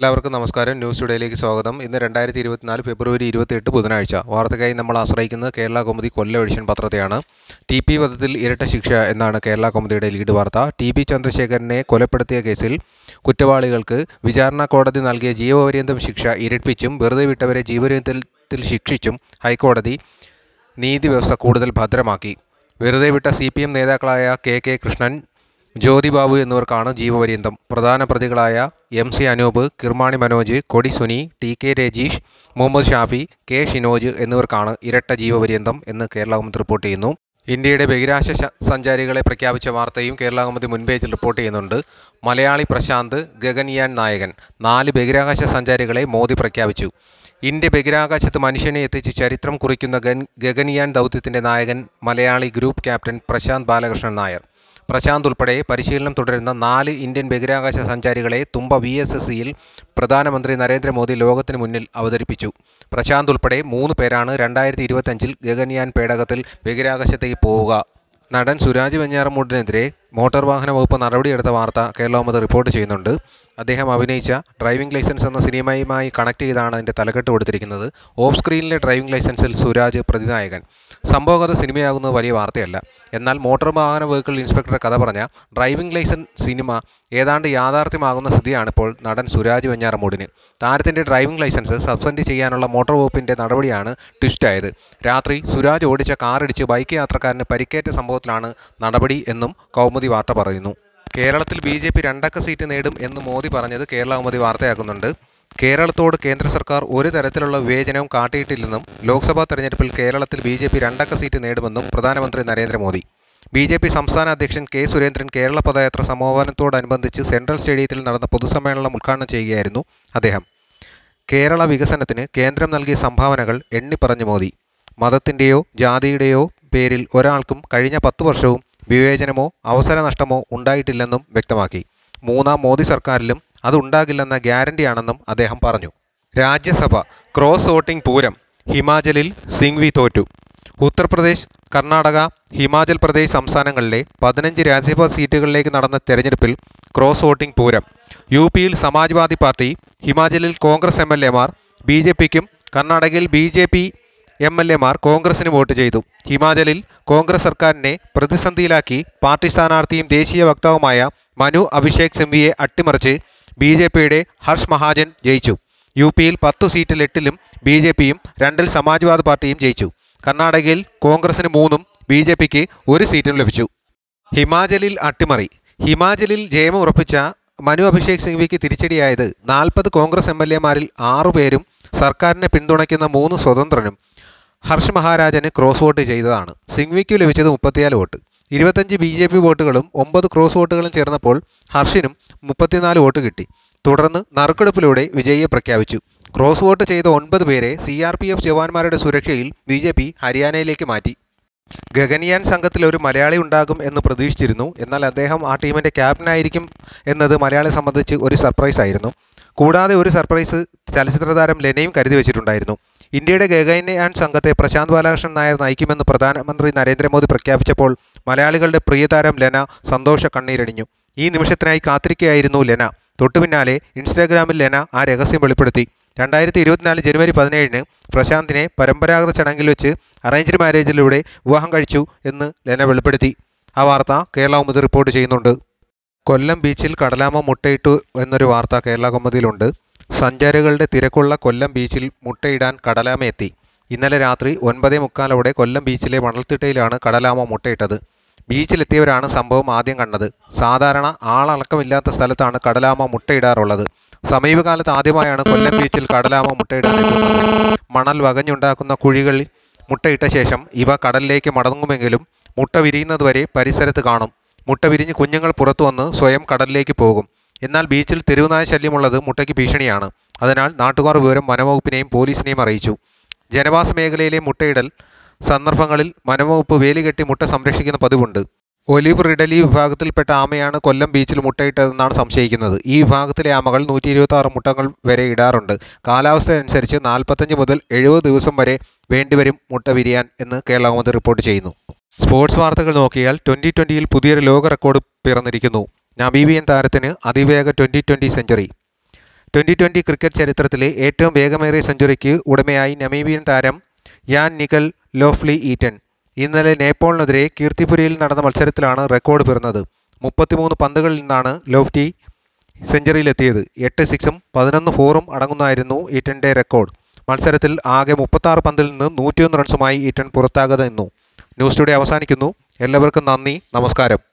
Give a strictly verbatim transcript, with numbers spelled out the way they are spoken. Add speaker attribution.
Speaker 1: എല്ലാവർക്കും നമസ്കാരം. ന്യൂസ് ടുഡേയിലേക്ക് സ്വാഗതം. ഇന്ന് രണ്ടായിരത്തി ഇരുപത്തിനാല് ഫെബ്രുവരി ഇരുപത്തിയെട്ട് ബുധനാഴ്ച. വാർത്തയ്ക്കായി നമ്മൾ ആശ്രയിക്കുന്നത് കേരള കൗമുദി കൊല്ലം എഡിഷൻ പത്രത്തെയാണ്. ടി പി വധത്തിൽ ഇരട്ട ശിക്ഷ എന്നാണ് കേരള കൗമുദിയുടെ ലീഡ് വാർത്ത. ടി പി ചന്ദ്രശേഖരനെ കൊലപ്പെടുത്തിയ കേസിൽ കുറ്റവാളികൾക്ക് വിചാരണ കോടതി നൽകിയ ജീവപര്യന്തം ശിക്ഷ ഇരട്ടിപ്പിച്ചും വെറുതെ വിട്ടവരെ ജീവപര്യന്തത്തിൽ ശിക്ഷിച്ചും ഹൈക്കോടതി നീതി വ്യവസ്ഥ കൂടുതൽ ഭദ്രമാക്കി. വെറുതെ വിട്ട സി പി എം നേതാക്കളായ കെ കെ കൃഷ്ണൻ, ജ്യോതിബാബു എന്നിവർക്കാണ് ജീവപര്യന്തം. പ്രധാന പ്രതികളായ M C Anoop, Kirmani Manoj, Kodi Suni, T K Rajeesh, Muhammad Shafi, K Shinoj എന്നിവർക്കാണ് ഇരട്ട ജീവപര്യന്തം എന്ന് കേരള കൗമുദി റിപ്പോർട്ട് ചെയ്യുന്നു. ഇന്ത്യയുടെ ബഹിരാകാശ സഞ്ചാരികളെ പ്രഖ്യാപിച്ച വാർത്തയും കേരള കൗമുദി മുൻപേജിൽ റിപ്പോർട്ട് ചെയ്യുന്നുണ്ട്. മലയാളി പ്രശാന്ത് ഗഗൻയാൻ നായകൻ. നാല് ബഹിരാകാശ സഞ്ചാരികളെ മോദി പ്രഖ്യാപിച്ചു. ഇന്ത്യ ബഹിരാകാശത്ത് മനുഷ്യനെ എത്തിച്ച് ചരിത്രം കുറിക്കുന്ന ഗഗൻയാൻ ദൗത്യത്തിൻ്റെ നായകൻ മലയാളി ഗ്രൂപ്പ് ക്യാപ്റ്റൻ പ്രശാന്ത് ബാലകൃഷ്ണൻ നായർ. പ്രശാന്ത് ഉൾപ്പെടെ പരിശീലനം തുടരുന്ന നാല് ഇന്ത്യൻ ബഹിരാകാശ സഞ്ചാരികളെ തുമ്പ വി എസ് എസ് സിയിൽ പ്രധാനമന്ത്രി നരേന്ദ്രമോദി ലോകത്തിന് മുന്നിൽ അവതരിപ്പിച്ചു. പ്രശാന്ത് ഉൾപ്പെടെ മൂന്ന് പേരാണ് രണ്ടായിരത്തി ഇരുപത്തഞ്ചിൽ ഗഗൻയാൻ പേടകത്തിൽ ബഹിരാകാശത്തേക്ക് പോവുക. നടൻ സുരാജ് വെഞ്ഞാറമൂടിനെതിരെ മോട്ടോർ വാഹന വകുപ്പ് നടപടിയെടുത്ത വാർത്ത കേരള കൗമുദി റിപ്പോർട്ട് ചെയ്യുന്നുണ്ട്. അദ്ദേഹം അഭിനയിച്ച ഡ്രൈവിംഗ് ലൈസൻസ് എന്ന സിനിമയുമായി കണക്ട് ചെയ്താണ് അതിൻ്റെ തലക്കെട്ട് കൊടുത്തിരിക്കുന്നത്. ഓഫ് സ്ക്രീനിലെ ഡ്രൈവിംഗ് ലൈസൻസിൽ സുരാജ് പ്രതിനായകൻ. സംഭവകഥ സിനിമയാകുന്നത് വലിയ വാർത്തയല്ല. എന്നാൽ മോട്ടോർ വാഹന വെഹിക്കിൾ ഇൻസ്പെക്ടറെ കഥ പറഞ്ഞ ഡ്രൈവിംഗ് ലൈസൻസ് സിനിമ ഏതാണ്ട് യാഥാർത്ഥ്യമാകുന്ന സ്ഥിതിയാണിപ്പോൾ നടൻ സുരാജ് വെഞ്ഞാറമൂടിന്. താരത്തിൻ്റെ ഡ്രൈവിംഗ് ലൈസൻസ് സസ്പെൻഡ് ചെയ്യാനുള്ള മോട്ടോർ വകുപ്പിൻ്റെ നടപടിയാണ് ട്വിസ്റ്റായത്. രാത്രി സുരാജ് ഓടിച്ച കാറിടിച്ച് ബൈക്ക് യാത്രക്കാരന് പരിക്കേറ്റ സംഭവത്തിലാണ് നടപടി എന്നും കൗമുദി വാർത്ത പറയുന്നു. കേരളത്തിൽ ബി ജെ പി രണ്ടക്ക സീറ്റ് നേടും എന്ന് മോദി പറഞ്ഞത് കേരള കൗമുദി വാർത്തയാക്കുന്നുണ്ട്. കേരളത്തോട് കേന്ദ്ര സർക്കാർ ഒരു തരത്തിലുള്ള വിവേചനവും കാട്ടിയിട്ടില്ലെന്നും ലോക്സഭാ തെരഞ്ഞെടുപ്പിൽ കേരളത്തിൽ ബി ജെ പി രണ്ടക്ക സീറ്റ് നേടുമെന്നും പ്രധാനമന്ത്രി നരേന്ദ്രമോദി. ബി ജെ പി സംസ്ഥാന അധ്യക്ഷൻ കെ സുരേന്ദ്രൻ കേരള പദയാത്ര സമാപനത്തോടനുബന്ധിച്ച് സെൻട്രൽ സ്റ്റേഡിയത്തിൽ നടന്ന പൊതുസമ്മേളനം ഉദ്ഘാടനം ചെയ്യുകയായിരുന്നു അദ്ദേഹം. കേരള വികസനത്തിന് കേന്ദ്രം നൽകിയ സംഭാവനകൾ എണ്ണിപ്പറഞ്ഞ മോദി. മതത്തിൻ്റെയോ ജാതിയുടെയോ പേരിൽ ഒരാൾക്കും കഴിഞ്ഞ പത്തു വർഷവും വിവേചനമോ അവസരനഷ്ടമോ ഉണ്ടായിട്ടില്ലെന്നും വ്യക്തമാക്കി. മൂന്നാം മോദി സർക്കാരിലും അതുണ്ടാകില്ലെന്ന ഗ്യാരണ്ടിയാണെന്നും അദ്ദേഹം പറഞ്ഞു. രാജ്യസഭ ക്രോസ് വോട്ടിംഗ് പൂരം. ഹിമാചലിൽ സിംഗ്വി തോറ്റു. ഉത്തർപ്രദേശ്, കർണാടക, ഹിമാചൽ പ്രദേശ് സംസ്ഥാനങ്ങളിലെ പതിനഞ്ച് രാജ്യസഭാ സീറ്റുകളിലേക്ക് നടന്ന തെരഞ്ഞെടുപ്പിൽ ക്രോസ് വോട്ടിംഗ് പൂരം. യു പിയിൽ സമാജ്വാദി പാർട്ടി, ഹിമാചലിൽ കോൺഗ്രസ് എം എൽ എമാർ ബി ജെ പിക്കും, കർണാടകയിൽ B J P M L എമാർ കോൺഗ്രസിന് വോട്ട് ചെയ്തു. ഹിമാചലിൽ കോൺഗ്രസ് സർക്കാരിനെ പ്രതിസന്ധിയിലാക്കി പാർട്ടി സ്ഥാനാർത്ഥിയും ദേശീയ വക്താവുമായ മനു അഭിഷേക് സിംഗ്വിയെ അട്ടിമറിച്ച് ബി ജെ പിയുടെ ഹർഷ് മഹാജൻ ജയിച്ചു. യു പിയിൽ പത്തു സീറ്റിൽ എട്ടിലും ബി ജെ പിയും രണ്ടിൽ സമാജ്വാദി പാർട്ടിയും ജയിച്ചു. കർണാടകയിൽ കോൺഗ്രസിന് മൂന്നും ബി ജെ പിക്ക് ഒരു സീറ്റും ലഭിച്ചു. ഹിമാചലിൽ അട്ടിമറി. ഹിമാചലിൽ ജയം ഉറപ്പിച്ച മനു അഭിഷേക് സിംഗ്വിക്ക് തിരിച്ചടിയായത് നാൽപ്പത് കോൺഗ്രസ് എം എൽ എമാരിൽ ആറുപേരും സർക്കാരിനെ പിന്തുണയ്ക്കുന്ന മൂന്ന് സ്വതന്ത്രനും ഹർഷ് മഹാരാജന് ക്രോസ് വോട്ട് ചെയ്തതാണ്. സിംഗ്വിക്ക് ലഭിച്ചത് മുപ്പത്തിനാല് വോട്ട്. ഇരുപത്തഞ്ച് ബി ജെ പി വോട്ടുകളും ഒമ്പത് ക്രോസ് വോട്ടുകളും ചേർന്നപ്പോൾ ഹർഷിനും മുപ്പത്തിനാല് വോട്ട് കിട്ടി. തുടർന്ന് നറുക്കെടുപ്പിലൂടെ വിജയിയെ പ്രഖ്യാപിച്ചു. ക്രോസ് വോട്ട് ചെയ്ത ഒൻപത് പേരെ സി ആർ പി എഫ് ജവാന്മാരുടെ സുരക്ഷയിൽ ബി ജെ പി ഹരിയാനയിലേക്ക് മാറ്റി. ഗഗൻയാൻ സംഘത്തിൽ ഒരു മലയാളി ഉണ്ടാകും എന്ന് പ്രതീക്ഷിച്ചിരുന്നു. എന്നാൽ അദ്ദേഹം ആ ടീമിൻ്റെ ക്യാപ്റ്റനായിരിക്കും എന്നത് മലയാളിയെ സംബന്ധിച്ച് ഒരു സർപ്രൈസ് ആയിരുന്നു. കൂടാതെ ഒരു സർപ്രൈസ് ചലച്ചിത്രതാരം ലെനയും കരുതി വെച്ചിട്ടുണ്ടായിരുന്നു. ഇന്ത്യയുടെ ഗഗൻയാൻ സംഘത്തെ പ്രശാന്ത് ബാലകൃഷ്ണൻ നായർ നയിക്കുമെന്ന് പ്രധാനമന്ത്രി നരേന്ദ്രമോദി പ്രഖ്യാപിച്ചപ്പോൾ മലയാളികളുടെ പ്രിയതാരം ലെന സന്തോഷ കണ്ണീരണിഞ്ഞു. ഈ നിമിഷത്തിനായി കാത്തിരിക്കുകയായിരുന്നു ലെന. തൊട്ടുപിന്നാലെ ഇൻസ്റ്റാഗ്രാമിൽ ലെന ആ രഹസ്യം വെളിപ്പെടുത്തി. രണ്ടായിരത്തി ഇരുപത്തിനാല് ജനുവരി പതിനേഴിന് പ്രശാന്തിനെ പരമ്പരാഗത ചടങ്ങിൽ വെച്ച് അറേഞ്ച്ഡ് മാരേജിലൂടെ വിവാഹം കഴിച്ചു എന്ന് ലെന വെളിപ്പെടുത്തി. ആ വാർത്ത കേരള കൗമുദി റിപ്പോർട്ട് ചെയ്യുന്നുണ്ട്. കൊല്ലം ബീച്ചിൽ കടലാമ മുട്ടയിട്ടു എന്നൊരു വാർത്ത കേരള കൗമുദിയിലുണ്ട്. സഞ്ചാരികളുടെ തിരക്കുള്ള കൊല്ലം ബീച്ചിൽ മുട്ടയിടാൻ കടലാമ എത്തി. ഇന്നലെ രാത്രി ഒൻപതേ മുക്കാലോടെ കൊല്ലം ബീച്ചിലെ മണൽത്തിട്ടയിലാണ് കടലാമ മുട്ടയിട്ടത്. ബീച്ചിലെത്തിയവരാണ് സംഭവം ആദ്യം കണ്ടത്. സാധാരണ ആളടക്കമില്ലാത്ത സ്ഥലത്താണ് കടലാമ മുട്ടയിടാറുള്ളത്. സമീപകാലത്ത് ആദ്യമായാണ് കൊല്ലം ബീച്ചിൽ കടലാമ മുട്ടയിടാൻ എത്തുന്നത്. മണൽ വകഞ്ഞുണ്ടാക്കുന്ന കുഴികളിൽ മുട്ടയിട്ട ശേഷം ഇവ കടലിലേക്ക് മടങ്ങുമെങ്കിലും മുട്ട വിരിയുന്നതുവരെ പരിസരത്ത് കാണും. മുട്ട വിരിഞ്ഞ് കുഞ്ഞുങ്ങൾ പുറത്തു വന്ന് സ്വയം കടലിലേക്ക് പോകും. എന്നാൽ ബീച്ചിൽ തെരുവുനായ ശല്യമുള്ളത് മുട്ടയ്ക്ക് ഭീഷണിയാണ്. അതിനാൽ നാട്ടുകാർ വിവരം വനംവകുപ്പിനെയും പോലീസിനെയും അറിയിച്ചു. ജനവാസ മേഖലയിലെ മുട്ടയിടൽ സന്ദർഭങ്ങളിൽ വനംവകുപ്പ് വേലികെട്ടി മുട്ട സംരക്ഷിക്കുന്ന പതിവുണ്ട്. ഒലിവ് റിഡലി വിഭാഗത്തിൽപ്പെട്ട ആമയാണ് കൊല്ലം ബീച്ചിൽ മുട്ടയിട്ടതെന്നാണ് സംശയിക്കുന്നത്. ഈ വിഭാഗത്തിലെ ആമകൾ നൂറ്റി ഇരുപത്തി ആറ് മുട്ടകൾ വരെ ഇടാറുണ്ട്. കാലാവസ്ഥ അനുസരിച്ച് നാൽപ്പത്തഞ്ച് മുതൽ എഴുപത് ദിവസം വരെ വേണ്ടിവരും മുട്ട വിരിയാൻ എന്ന് കേരള കൗമുദി റിപ്പോർട്ട് ചെയ്യുന്നു. സ്പോർട്സ് വാർത്തകൾ നോക്കിയാൽ ട്വൻ്റി ട്വൻ്റിയിൽ പുതിയൊരു ലോക റെക്കോർഡ് പിറന്നിരിക്കുന്നു. നമീബിയൻ താരത്തിന് അതിവേഗ twenty twenty century. Twenty twenty cricket ചരിത്രത്തിലെ ഏറ്റവും വേഗമേറിയ സെഞ്ചുറിക്ക് ഉടമയായി നമീബിയൻ താരം യാൻ നിക്കൽ ലോഫ്ലി ഈറ്റൻ. ഇന്നലെ നേപ്പാളിനെതിരെ കീർത്തിപുരയിൽ നടന്ന മത്സരത്തിലാണ് റെക്കോർഡ് പിറന്നത്. മുപ്പത്തിമൂന്ന് പന്തുകളിൽ നിന്നാണ് ലോഫ്റ്റി സെഞ്ചുറിയിലെത്തിയത്. എട്ട് സിക്സും പതിനൊന്ന് ഫോറും അടങ്ങുന്നതായിരുന്നു ഈറ്റൻ്റെ റെക്കോർഡ്. മത്സരത്തിൽ ആകെ മുപ്പത്താറ് പന്തിൽ നിന്ന് നൂറ്റിയൊന്ന് റൺസുമായി ഈറ്റൻ പുറത്താകാതെ നിന്നു. ന്യൂസ് ടുഡേ അവസാനിക്കുന്നു. എല്ലാവർക്കും നന്ദി, നമസ്കാരം.